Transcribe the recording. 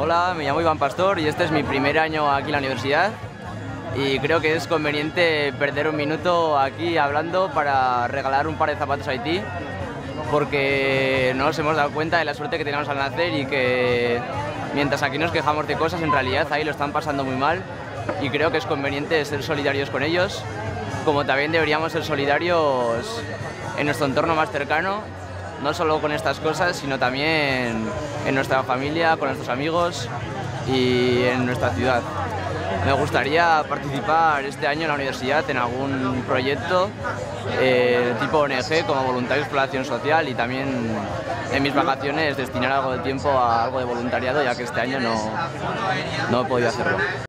Hola, me llamo Iván Pastor y este es mi primer año aquí en la universidad y creo que es conveniente perder un minuto aquí hablando para regalar un par de zapatos a Haití, porque no nos hemos dado cuenta de la suerte que tenemos al nacer y que mientras aquí nos quejamos de cosas, en realidad ahí lo están pasando muy mal, y creo que es conveniente ser solidarios con ellos, como también deberíamos ser solidarios en nuestro entorno más cercano, no solo con estas cosas, sino también en nuestra familia, con nuestros amigos y en nuestra ciudad. Me gustaría participar este año en la universidad en algún proyecto tipo ONG, como voluntario de exploración social, y también en mis vacaciones destinar algo de tiempo a algo de voluntariado, ya que este año no he podido hacerlo.